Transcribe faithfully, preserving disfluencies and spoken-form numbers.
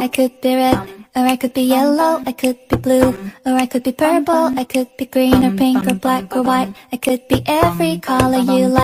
I could be red, or I could be yellow, I could be blue, or I could be purple, I could be green or pink or black or white. I could be every color you like.